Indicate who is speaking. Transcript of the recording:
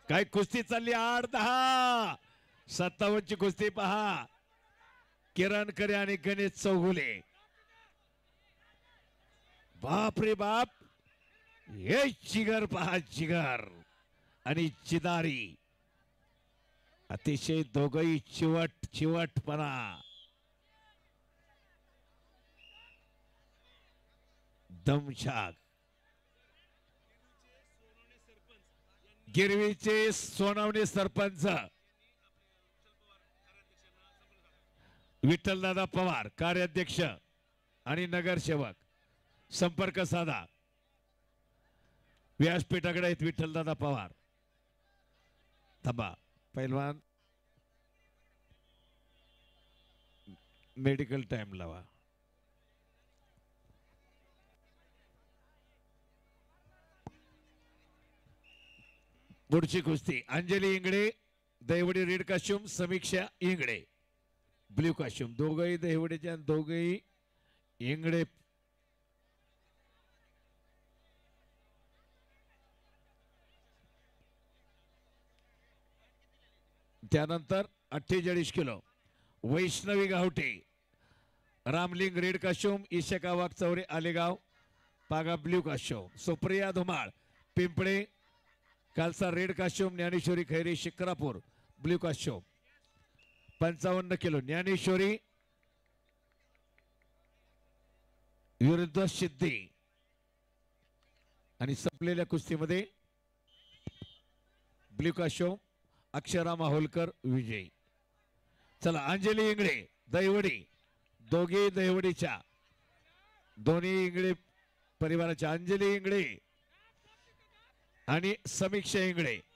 Speaker 1: काय कुस्ती चालली 8-10 57 ची कुस्ती पहा. किरण करे आणि गणेश चौगुले. बाप रे बाप. हे जिगर पहा जिगर आणि चिदारी. अतिशय दोघही चिवटपणा. दमछाक. गिरवीचे सोनवणे सरपंच विठ्ठलदादा पवार कार्याध्यक्ष आणि नगरसेवक संपर्क साधा. व्यासपीठाकडे आहेत विठ्ठलदादा पवार. थांबा पैलवान मेडिकल टाइम लावा. पुढची कुस्ती Anjali Ingale Dahiwadi red costume, Samiksha Ingale blue costume. दोघही दहिवडीचे आणि दोघही इंगळे. त्यानंतर 48 kilo Vaishnavi Gavthe Ramling red costume, Ishka Waghchaure Alegaon Paga blue costume. Supriya Dhumal Pimple कालचा red costume, Dnyaneshwari Khaire Shikrapur blue costume. 55 kilo Dnyaneshwari विरुद्ध सिद्धी. आणि संपलेल्या कुस्तीमध्ये ब्ल्यू काश्यूम अक्षरा माहुलकर विजयी. चला अंजली इंगळे दहिवडी दोघे दहिवडीच्या दोन्ही इंगळे परिवाराच्या अंजली इंगळे आणि समीक्षा इंगळे